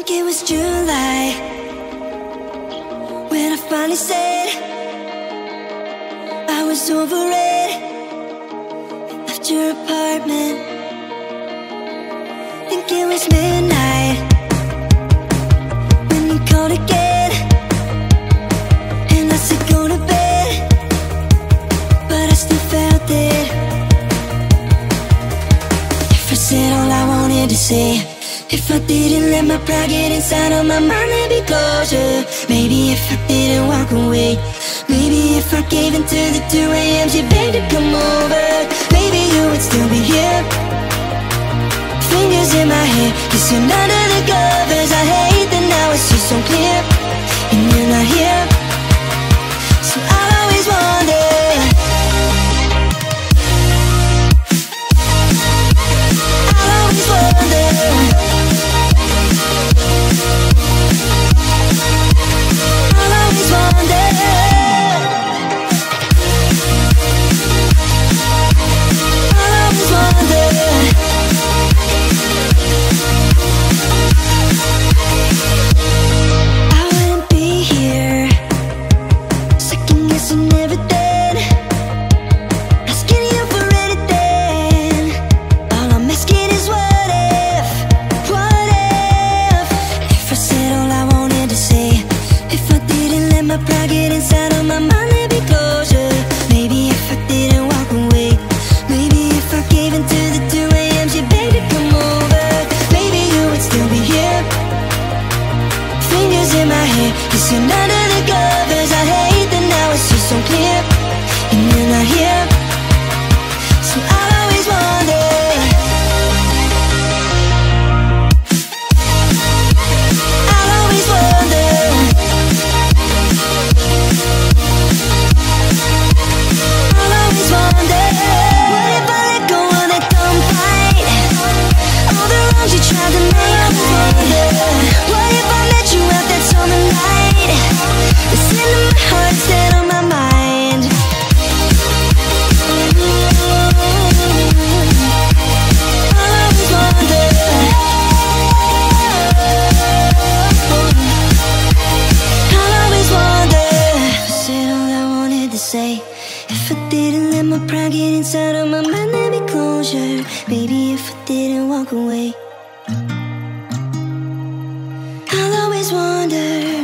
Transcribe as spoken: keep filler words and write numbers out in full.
think it was July when I finally said I was over it. Left your apartment. Think it was midnight when you called again, and I said go to bed, but I still felt it. If I said all I wanted to say, if I didn't let my pride get inside of my mind, there'd be closure. Maybe if I didn't walk away, maybe if I gave in to the two A Ms you begged to come over, maybe you would still be here. Fingers in my hair, kissing under the covers. I hate that now it's just so clear, and you're not here. So I'll always wonder, I'll always wonder, I'll always wonder, I'll always wonder. I wouldn't be here, second guessing everything, asking you for anything. All I'm asking is what if, what if If I said all I wanted to say, if I didn't let my pride get inside of my mind, there'd be closure. Maybe if I didn't walk away, maybe if I gave in to the two A Ms you begged to come over, maybe you would still be here. Fingers in my hair, kissing under the covers. I hate that now it's just so clear, and you're not here. So I'll always wonder, I'll always wonder, I'll always wonder. What if I let go of that dumb fight, all the wrongs you tried to make me wonder? What if I met you out that summer night, listen to my heart instead of my mind? I'll always wonder, I'll always wonder. If I said all I wanted to say, if I didn't let my pride get inside of my mind, there'd be closure. Maybe if I didn't walk away, I'll always wonder.